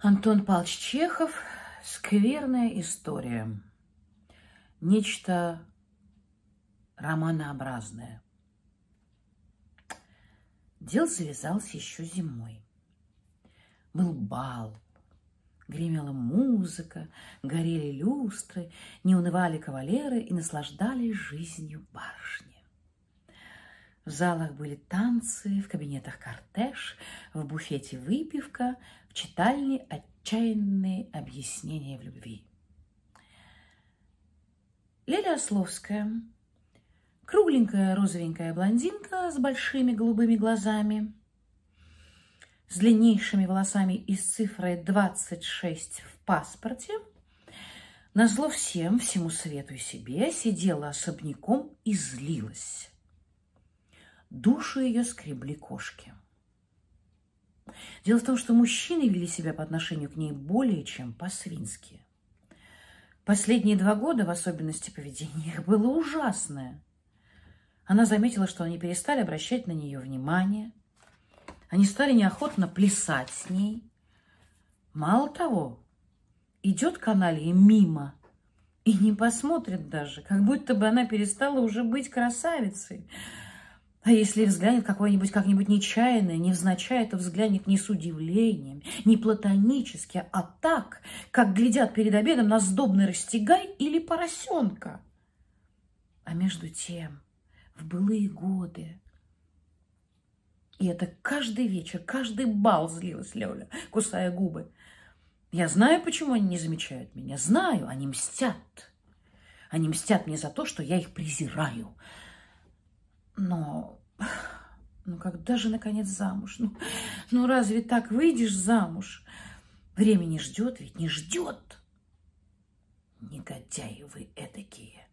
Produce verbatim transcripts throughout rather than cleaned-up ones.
Антон Павлович Чехов. Скверная история. Нечто романообразное. Дело завязалось еще зимой. Был бал, гремела музыка, горели люстры, не унывали кавалеры и наслаждались жизнью барышни. В залах были танцы, в кабинетах кортеж, в буфете выпивка, в читальне отчаянные объяснения в любви. Леля Ословская, кругленькая розовенькая блондинка с большими голубыми глазами, с длиннейшими волосами и с цифрой двадцать шесть в паспорте, назло всем, всему свету и себе, сидела особняком и злилась. Душу ее скребли кошки. Дело в том, что мужчины вели себя по отношению к ней более чем по-свински. Последние два года, в особенности, поведение их было ужасное. Она заметила, что они перестали обращать на нее внимание. Они стали неохотно плясать с ней. Мало того, идет каналья мимо и не посмотрит даже, как будто бы она перестала уже быть красавицей. А если взглянет какое-нибудь как-нибудь нечаянное, невзначай, то взглянет не с удивлением, не платонически, а так, как глядят перед обедом на сдобный растягай или поросенка. А между тем, в былые годы, и это каждый вечер, каждый бал злилась Лёля, кусая губы. Я знаю, почему они не замечают меня. Знаю, они мстят. Они мстят мне за то, что я их презираю. Но, ну когда же, наконец, замуж? Ну, ну разве так выйдешь замуж? Время не ждет, ведь не ждет. Негодяи вы эдакие.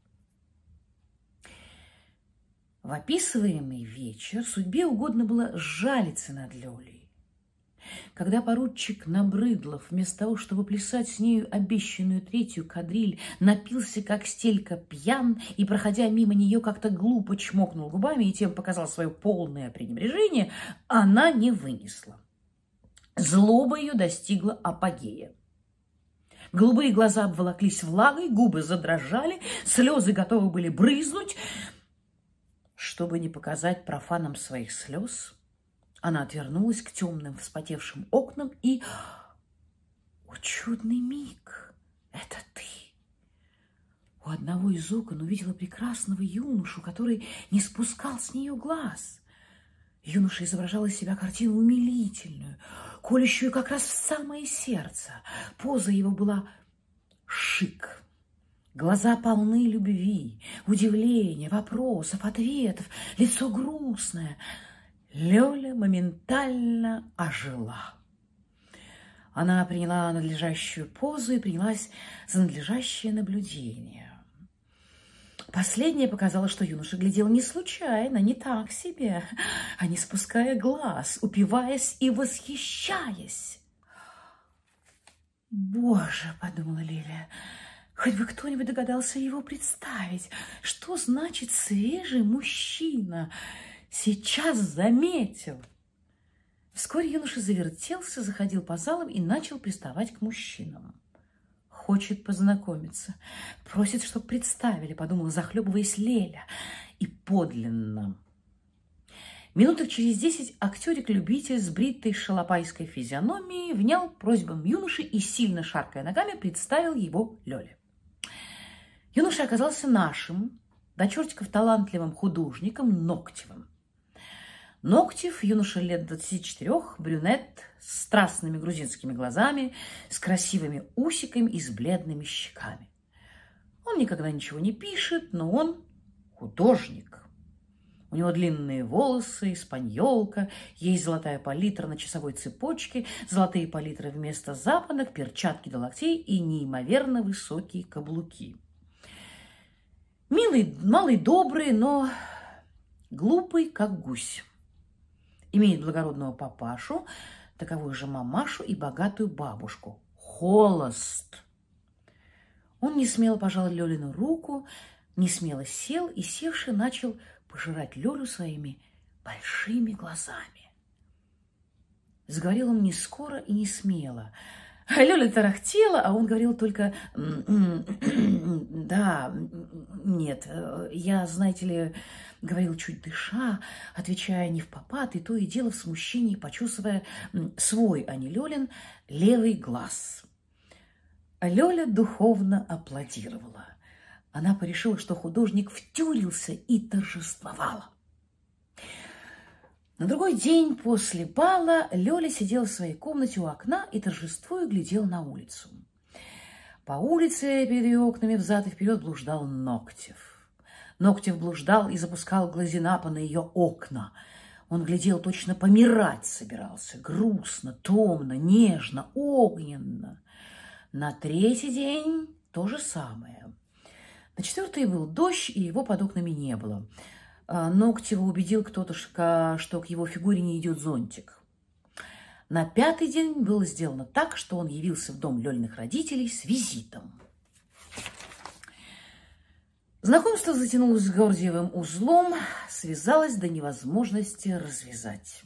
В описываемый вечер судьбе угодно было жалиться над Лёлей. Когда поручик Набрыдлов, вместо того, чтобы плясать с нею обещанную третью кадриль, напился, как стелька, пьян, и, проходя мимо нее, как-то глупо чмокнул губами и тем показал свое полное пренебрежение, она не вынесла. Злоба ее достигла апогея. Голубые глаза обволоклись влагой, губы задрожали, слезы готовы были брызнуть. Чтобы не показать профанам своих слез, она отвернулась к темным вспотевшим окнам и... О, чудный миг! Это ты! У одного из окон увидела прекрасного юношу, который не спускал с нее глаз. Юноша изображал из себя картину умилительную, колющую как раз в самое сердце. Поза его была шик. Глаза полны любви, удивления, вопросов, ответов, лицо грустное. Лёля моментально ожила. Она приняла надлежащую позу и принялась за надлежащее наблюдение. Последнее показало, что юноша глядел не случайно, не так себе, а не спуская глаз, упиваясь и восхищаясь. «Боже!» — подумала Лиля. Хоть бы кто-нибудь догадался его представить. Что значит свежий мужчина? Сейчас заметил. Вскоре юноша завертелся, заходил по залам и начал приставать к мужчинам. Хочет познакомиться. Просит, чтоб представили, подумала, захлебываясь Леля. И подлинно. Минуток через десять актерик-любитель с бритой шалопайской физиономией внял просьбам юноши и, сильно шаркая ногами, представил его Лёле. Юноша оказался нашим, до чертиков талантливым художником Ногтевым. Ногтев, юноша лет двадцати четырёх, брюнет, с страстными грузинскими глазами, с красивыми усиками и с бледными щеками. Он никогда ничего не пишет, но он художник. У него длинные волосы, испаньолка, есть золотая палитра на часовой цепочке, золотые палитры вместо запонок, перчатки до локтей и неимоверно высокие каблуки. Милый, малый, добрый, но глупый, как гусь. Имеет благородного папашу, таковую же мамашу и богатую бабушку. Холост. Он не смело пожал Лёлину руку, не смело сел и, севши, начал пожирать Лёлю своими большими глазами. Заговорил он не скоро и не смело, Лёля тарахтела, а он говорил только «да, нет, я, знаете ли...» говорил чуть дыша, отвечая не впопад, и то и дело в смущении, почесывая свой, а не Лёлин, левый глаз. Лёля духовно аплодировала. Она порешила, что художник втюрился и торжествовала. На другой день после бала Лёля сидела в своей комнате у окна и торжествуя глядела на улицу. По улице перед ее окнами взад и вперед блуждал Ногтев. Ногтев блуждал и запускал глазинапа на ее окна. Он глядел, точно помирать собирался, грустно, томно, нежно, огненно. На третий день то же самое. На четвертый был дождь, и его под окнами не было. Ногтева убедил кто-то, что к его фигуре не идет зонтик. На пятый день было сделано так, что он явился в дом Лёлиных родителей с визитом. Знакомство затянулось гордиевым узлом, связалось до невозможности развязать.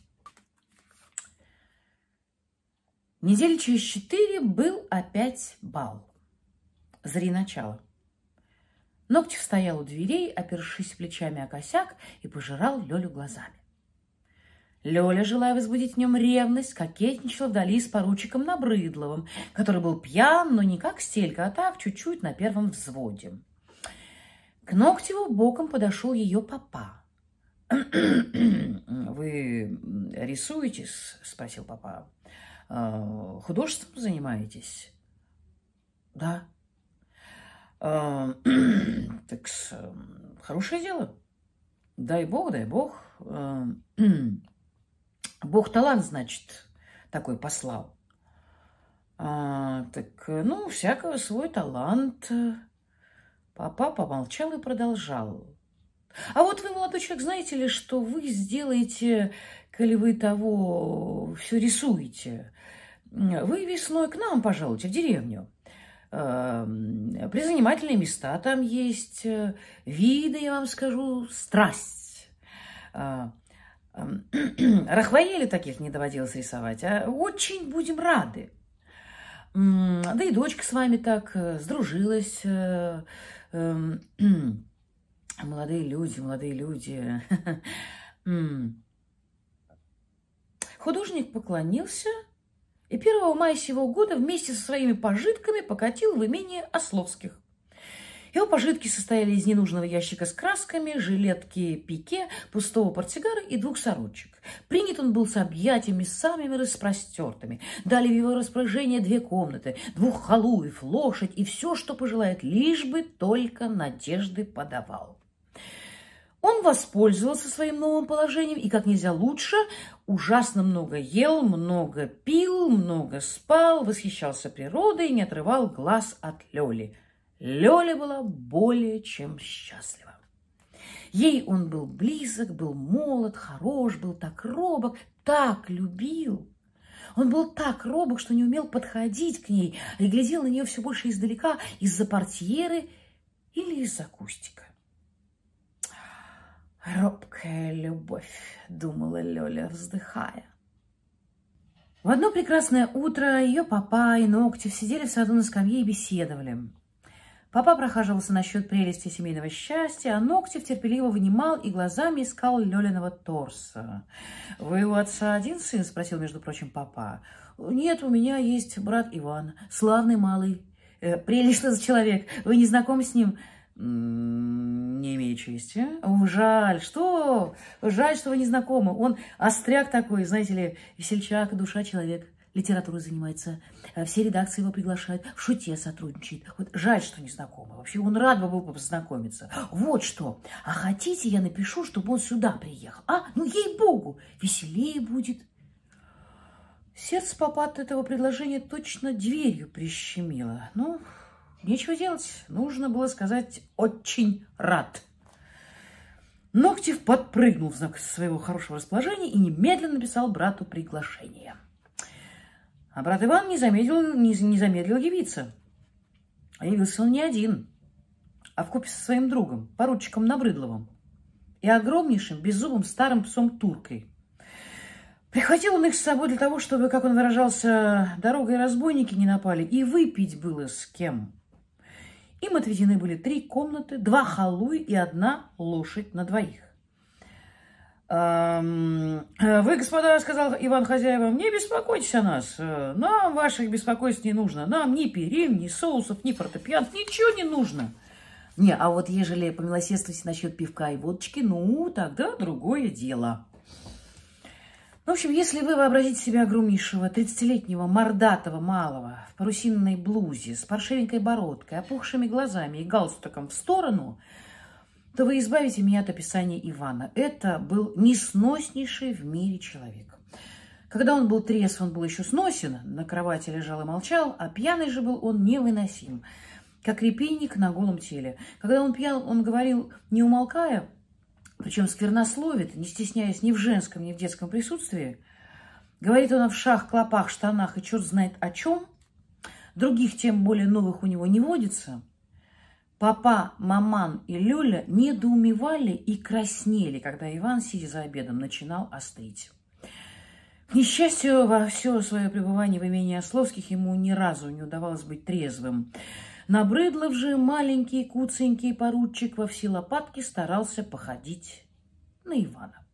Недели через четыре был опять бал. Зари начало. Ногтев стоял у дверей, опершись плечами о косяк, и пожирал Лёлю глазами. Лёля, желая возбудить в нем ревность, кокетничала вдали с поручиком Набрыдловым, который был пьян, но не как Стелька, а так чуть-чуть на первом взводе. К Ногтеву боком подошел ее папа. «Вы рисуетесь?» – спросил папа. «Художеством занимаетесь?» «Да». «Так, хорошее дело. Дай бог, дай бог. Бог талант, значит, такой послал. Так, ну, всякого свой талант». Папа помолчал и продолжал. «А вот вы, молодой человек, знаете ли, что вы сделаете, коли вы того все рисуете? Вы весной к нам пожалуйте в деревню. Призанимательные места там есть, виды, я вам скажу, страсть. Рафаэля таких не доводилось рисовать, а очень будем рады. Да и дочка с вами так сдружилась. Молодые люди, молодые люди». Художник поклонился и первого мая сего года вместе со своими пожитками покатил в имение Ословских. Его пожитки состояли из ненужного ящика с красками, жилетки пике, пустого портсигара и двух сорочек. Принят он был с объятиями самыми распростертыми. Дали в его распоряжение две комнаты, двух халуев, лошадь и все, что пожелает, лишь бы только надежды подавал. Он воспользовался своим новым положением и, как нельзя лучше, ужасно много ел, много пил, много спал, восхищался природой и не отрывал глаз от Лёли. Лёля была более чем счастлива. Ей он был близок, был молод, хорош, был так робок, так любил. Он был так робок, что не умел подходить к ней, и глядел на нее все больше издалека, из-за портьеры или из-за кустика. «Робкая любовь», — думала Лёля, вздыхая. В одно прекрасное утро ее папа и Ногтев сидели в саду на скамье и беседовали. Папа прохаживался насчет прелести семейного счастья, а Ногтев терпеливо вынимал и глазами искал Лёлиного торса. «Вы у отца один сын?» – спросил, между прочим, папа. «Нет, у меня есть брат Иван, славный малый. Э, прелестный человек. Вы не знакомы с ним?» «Не имею чести». «О, жаль, что? Жаль, что вы не знакомы. Он остряк такой, знаете ли, весельчак, душа человек. Литературой занимается, все редакции его приглашают, в шуте сотрудничает. Вот жаль, что не знакомы. Вообще он рад бы был познакомиться. Вот что. А хотите, я напишу, чтобы он сюда приехал? А? Ну, ей-богу, веселее будет». Сердце папа от этого предложения точно дверью прищемило. Ну, нечего делать. Нужно было сказать «очень рад». Ногтев подпрыгнул в знак своего хорошего расположения и немедленно написал брату приглашение. А брат Иван не замедлил, не, не замедлил явиться. А явился он не один, а вкупе со своим другом, поручиком Набрыдловым, и огромнейшим беззубым старым псом Туркой. Прихватил он их с собой для того, чтобы, как он выражался, дорогой разбойники не напали, и выпить было с кем. Им отведены были три комнаты, два халуи и одна лошадь на двоих. «Вы, господа, — сказал Иван хозяевам, — не беспокойтесь о нас. Нам ваших беспокойств не нужно. Нам ни перин, ни соусов, ни фортепиано, ничего не нужно. Не, а вот ежели помилосердствуйте насчет пивка и водочки, ну, тогда другое дело». В общем, если вы вообразите себя огромнейшего тридцатилетнего мордатого малого в парусинной блузе с паршивенькой бородкой, опухшими глазами и галстуком в сторону, то вы избавите меня от описания Ивана. Это был несноснейший в мире человек. Когда он был трезв, он был еще сносен, на кровати лежал и молчал, а пьяный же был он невыносим, как репейник на голом теле. Когда он пьян, он говорил, не умолкая, причем сквернословит, не стесняясь ни в женском, ни в детском присутствии. Говорит он о вшах, клопах, штанах и черт знает о чем. Других, тем более новых, у него не водится. Папа, маман и Лёля недоумевали и краснели, когда Иван, сидя за обедом, начинал острить. К несчастью, во все свое пребывание в имении Ословских ему ни разу не удавалось быть трезвым. Набрыдлов же маленький куценький поручик во все лопатки старался походить на Ивана.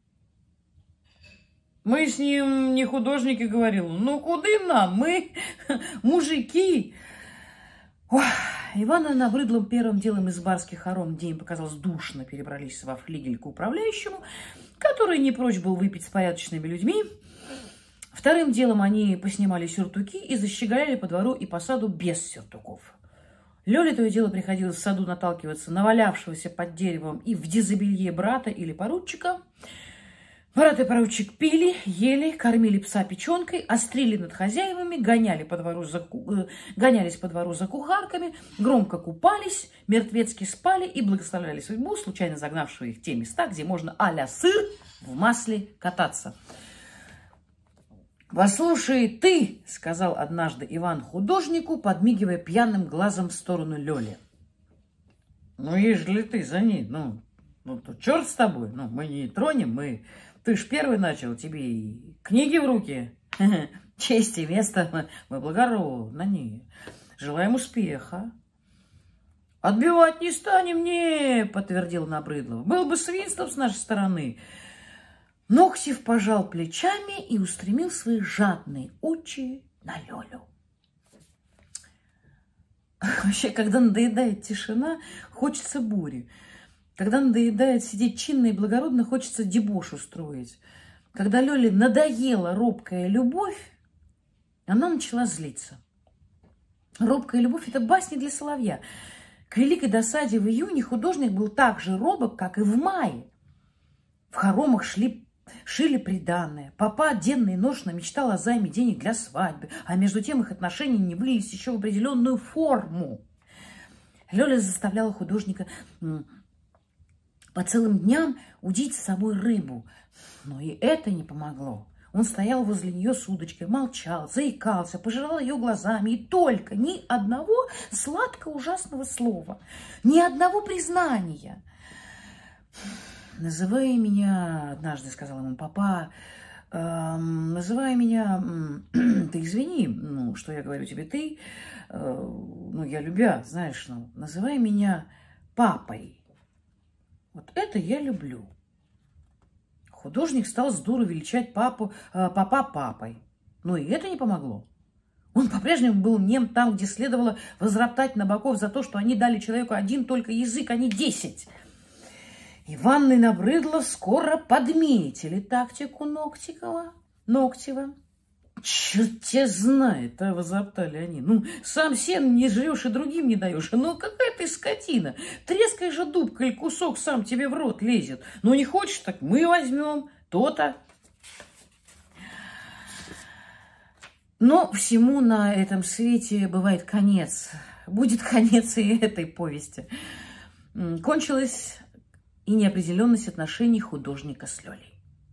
Мы с ним не художники, говорил. Ну, куды нам? Мы мужики. Ох, Иван и Набрыдлом первым делом из барских хором, где им показалось душно, перебрались во флигель к управляющему, который не прочь был выпить с порядочными людьми. Вторым делом они поснимали сюртуки и защеголяли по двору и по саду без сюртуков. Лёле то и дело приходилось в саду наталкиваться на валявшегося под деревом и в дезобелье брата или поручика. Брат и поручик пили, ели, кормили пса печенкой, острили над хозяевами, гоняли по двору за, гонялись по двору за кухарками, громко купались, мертвецки спали и благословляли судьбу, случайно загнавшую их в те места, где можно а-ля сыр в масле кататься. «Послушай ты, — сказал однажды Иван художнику, подмигивая пьяным глазом в сторону Лёли. — Ну, ежели ты за ней, ну, ну, то черт с тобой, ну, мы не тронем, мы... Ты ж первый начал, тебе и книги в руки. Честь и место, мы, мы благородны, желаем успеха». «Отбивать не станем, не, — подтвердил Набрыдлов, — был бы свинством с нашей стороны». Ногтев пожал плечами и устремил свои жадные очи на Лёлю. Вообще, когда надоедает тишина, хочется бури. Когда надоедает сидеть чинно и благородно, хочется дебош устроить. Когда Лёле надоела робкая любовь, она начала злиться. Робкая любовь – это басни для соловья. К великой досаде в июне художник был так же робок, как и в мае. В хоромах шли Шили приданное. Папа денно и ношно мечтал о займе денег для свадьбы, а между тем их отношения не вылились еще в определенную форму. Лёля заставляла художника по целым дням удить с собой рыбу. Но и это не помогло. Он стоял возле нее с удочкой, молчал, заикался, пожирал ее глазами. И только ни одного сладко-ужасного слова, ни одного признания. «Называй меня, — однажды сказал ему папа, э, — называй меня, ты извини, ну, что я говорю тебе ты, э, ну, я любя, знаешь, ну, называй меня папой. Вот это я люблю». Художник стал с дуру величать папу, э, папа папой, но и это не помогло. Он по-прежнему был нем там, где следовало возроптать Набоков за то, что они дали человеку один только язык, а не десять. Иван и Набрыдлов скоро подметили тактику Ногтева. Ногтева. «Черт тебя знает, а!» — возоптали они. «Ну, сам сен не жрешь и другим не даешь. Ну, какая ты скотина! Трескай же дубка, или кусок сам тебе в рот лезет. Ну, не хочешь, так мы возьмем то-то». Но всему на этом свете бывает конец. Будет конец и этой повести. Кончилось и неопределенность отношений художника с Лёлей.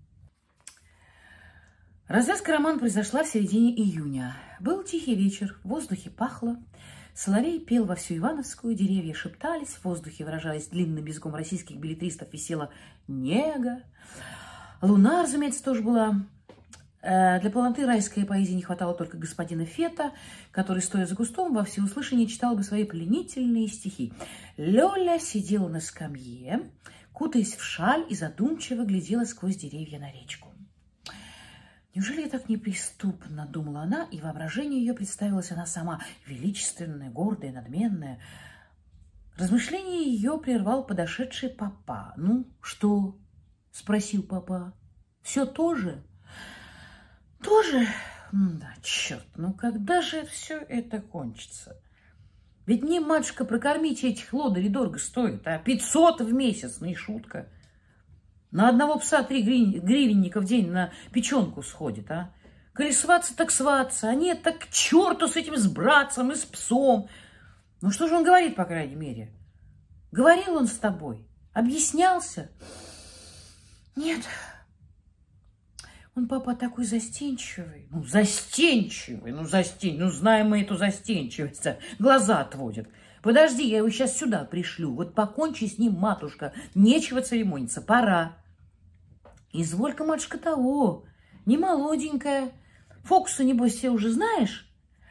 Развязка романа произошла в середине июня. Был тихий вечер, в воздухе пахло. Соловей пел во всю Ивановскую, деревья шептались, в воздухе выражаясь длинным языком российских беллетристов, висела нега. Луна, разумеется, тоже была Для полноты райской поэзии не хватало только господина Фета, который, стоя за кустом, во всеуслышание читал бы свои пленительные стихи. Лёля сидела на скамье, кутаясь в шаль, и задумчиво глядела сквозь деревья на речку. «Неужели я так неприступна?» – думала она, и воображение ее представилась она сама, величественная, гордая, надменная. Размышление ее прервал подошедший папа. «Ну, что?» – спросил папа. «Все то же?» «Тоже? Да, черт, ну когда же все это кончится? Ведь мне, матушка, прокормить этих лодырей дорого стоит, а пятьсот в месяц, ну и шутка. На одного пса три гривенника в день на печенку сходит, а? Коли сваться, так сваться, а нет, так к черту с этим, с братцем и с псом. Ну что же он говорит, по крайней мере? Говорил он с тобой? Объяснялся? Нет». Он, папа, такой застенчивый. Ну, застенчивый, ну, застенчивый. Ну, знаем мы эту застенчивость. Глаза отводит. Подожди, я его сейчас сюда пришлю. Вот покончи с ним, матушка. Нечего церемониться, пора. Изволь-ка, матушка, того. Не молоденькая. Фокусы, небось, все уже знаешь?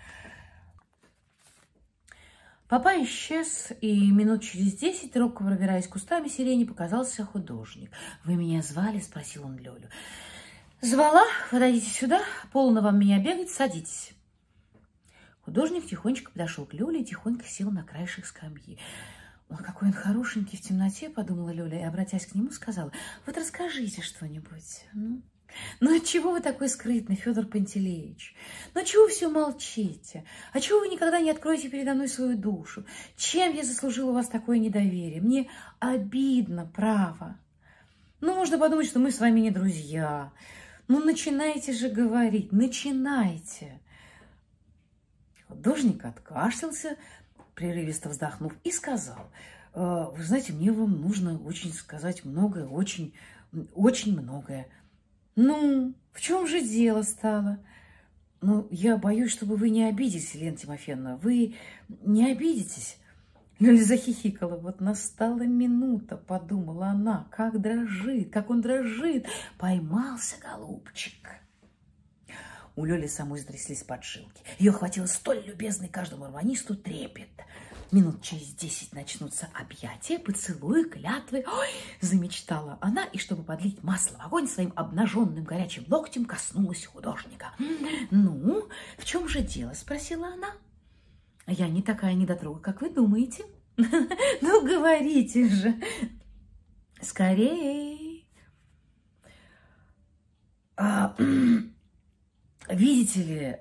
Папа исчез, и минут через десять, робко пробираясь кустами сирени, показался художник. «Вы меня звали?» – спросил он Лёлю. «Звала, подойдите сюда, полно вам меня бегать, садитесь». Художник тихонечко подошел к Лёле и тихонько сел на краешек скамьи. «Ой, какой он хорошенький в темноте», — подумала Лёля, и, обратясь к нему, сказала: «Вот расскажите что-нибудь. Ну, ну отчего вы такой скрытный, Федор Пантелеич? Ну отчего вы все молчите? Отчего вы никогда не откроете передо мной свою душу? Чем я заслужила у вас такое недоверие? Мне обидно, право. Ну, можно подумать, что мы с вами не друзья. Ну, начинайте же говорить, начинайте». Художник откашлялся, прерывисто вздохнув, и сказал: «Вы знаете, мне вам нужно очень сказать многое, очень, очень многое». «Ну, в чем же дело стало?» «Ну, я боюсь, чтобы вы не обиделись, Елена Тимофеевна. Вы не обидитесь?» Лёля захихикала. «Вот настала минута», — подумала она, — «как дрожит, как он дрожит. Поймался, голубчик». У Лёли самой затряслись поджилки. Ее хватило столь любезный каждому романисту трепет. Минут через десять начнутся объятия, поцелуи, клятвы. «Ой!» – замечтала она, и, чтобы подлить масло в огонь, своим обнаженным горячим локтем коснулась художника. «Ну, в чем же дело?» – спросила она. «Я не такая недотрога, как вы думаете». «Ну, говорите же». «Скорей». А, видите ли,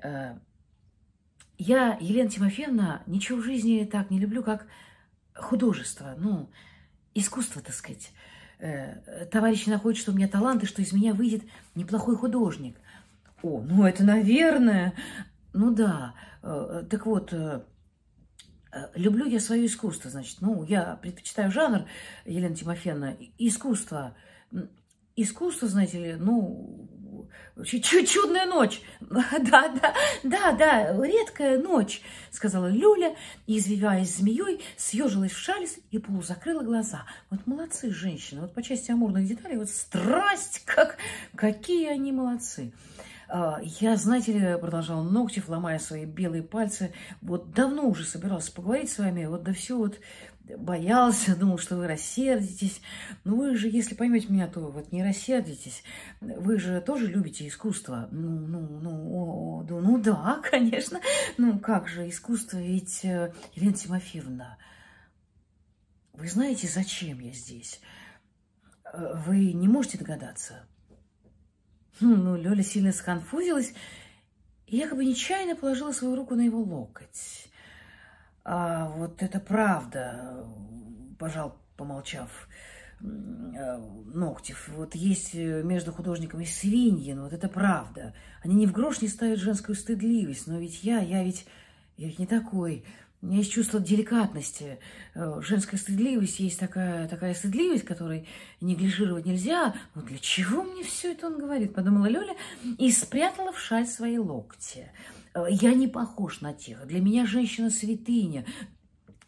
я, Елена Тимофеевна, ничего в жизни так не люблю, как художество, ну, искусство, так сказать. Товарищи находят, что у меня талант, и что из меня выйдет неплохой художник. О, ну это, наверное. Ну да, так вот, люблю я свое искусство, значит. Ну, я предпочитаю жанр, Елена Тимофеевна, искусство. Искусство, знаете ли, ну, чудная ночь. Да, да, да, да, редкая ночь, сказала Люля, и, извиваясь змеей, съежилась в шаль и полузакрыла глаза. Вот молодцы женщины, вот по части амурных деталей, вот страсть, как, какие они молодцы. Я, знаете ли, продолжал Ногтев, ломая свои белые пальцы, вот давно уже собирался поговорить с вами, вот да все вот боялся, думал, что вы рассердитесь. Но вы же, если поймете меня, то вот не рассердитесь. Вы же тоже любите искусство. Ну, ну, ну, о, да, ну да, конечно. Ну как же, искусство ведь, Елена Тимофеевна, вы знаете, зачем я здесь? Вы не можете догадаться? Ну, Лёля сильно сконфузилась и якобы нечаянно положила свою руку на его локоть. «А вот это правда», – пожал, помолчав, Ногтев. «Вот есть между художником и свиньи, но вот это правда. Они ни в грош не ставят женскую стыдливость, но ведь я, я ведь, я ведь не такой. У меня есть чувство деликатности. Женская стыдливость есть такая, такая стыдливость, которой неглижировать нельзя. Вот для чего мне все это он говорит?» – подумала Лёля и спрятала в шаль свои локти. «Я не похож на тех. Для меня женщина святыня.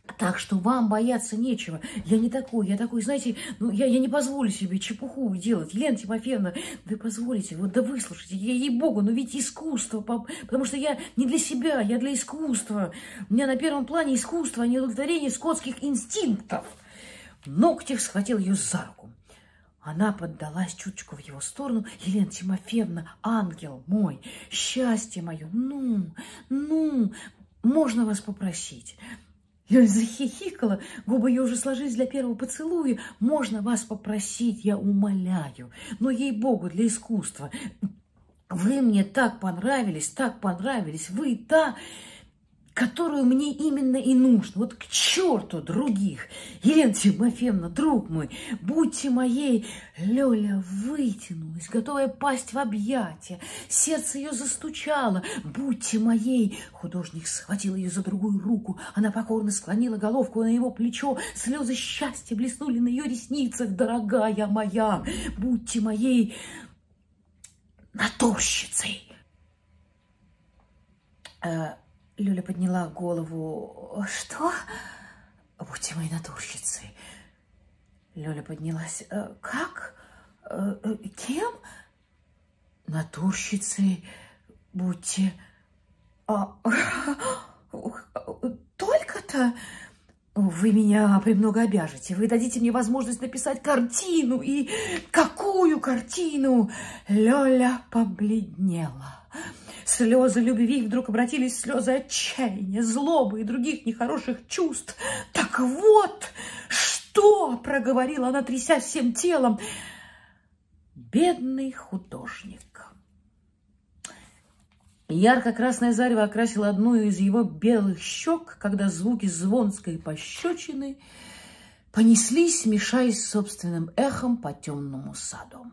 Так что вам бояться нечего. Я не такой, я такой, знаете, ну, я, я не позволю себе чепуху делать. Елена Тимофеевна, вы позволите, вот да выслушайте, я, ей-богу, ну ведь искусство, потому что я не для себя, я для искусства. У меня на первом плане искусство, а не удовлетворение скотских инстинктов. Ногтев схватил ее за руку. Она поддалась чуточку в его сторону. Елена Тимофеевна, ангел мой, счастье мое, ну, ну, можно вас попросить? Лёля захихикала, губы ее уже сложились для первого поцелуя. Можно вас попросить, я умоляю, но ей-богу, для искусства. Вы мне так понравились, так понравились, вы та, которую мне именно и нужно. Вот к черту других. Елена Тимофеевна, друг мой, будьте моей. Лёля вытянулась, готовая пасть в объятия. Сердце ее застучало. Будьте моей. Художник схватил ее за другую руку. Она покорно склонила головку на его плечо. Слезы счастья блеснули на ее ресницах. Дорогая моя, будьте моей натурщицей. Лёля подняла голову. Что? Будьте моей натурщицей. Лёля поднялась. Как? Кем? Натурщицей будьте. А, только-то? Вы меня премного обяжете. Вы дадите мне возможность написать картину. И какую картину? Лёля побледнела. Слезы любви вдруг обратились в слезы отчаяния, злобы и других нехороших чувств. Так вот, что, проговорила она, тряся всем телом, бедный художник. Ярко-красное зарево окрасило одну из его белых щек, когда звуки звонской пощечины понеслись, смешаясь с собственным эхом по темному саду.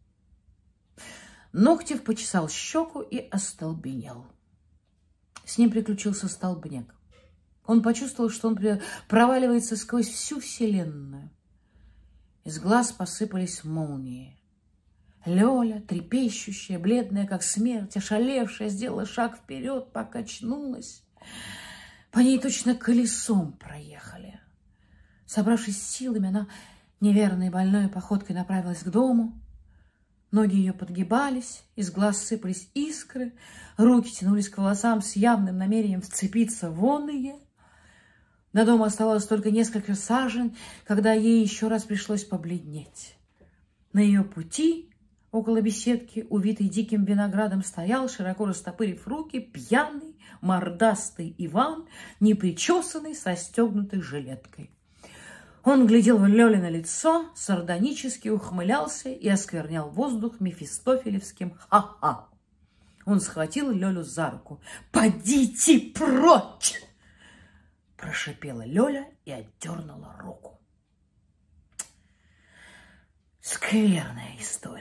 Ногтев почесал щеку и остолбенел. С ним приключился столбняк. Он почувствовал, что он проваливается сквозь всю вселенную. Из глаз посыпались молнии. Лёля, трепещущая, бледная, как смерть, ошалевшая, сделала шаг вперед, покачнулась. По ней точно колесом проехали. Собравшись с силами, она неверной больной походкой направилась к дому. Ноги ее подгибались, из глаз сыпались искры, руки тянулись к волосам с явным намерением вцепиться в оные. До дома оставалось только несколько сажен, когда ей еще раз пришлось побледнеть. На ее пути, около беседки, увитый диким виноградом, стоял, широко растопырив руки, пьяный, мордастый Иван, непричесанный, со стегнутой жилеткой. Он глядел в Лёлино лицо, сардонически ухмылялся и осквернял воздух мефистофелевским «ха-ха». Он схватил Лёлю за руку. «Подите прочь!» – прошипела Лёля и отдернула руку. Скверная история.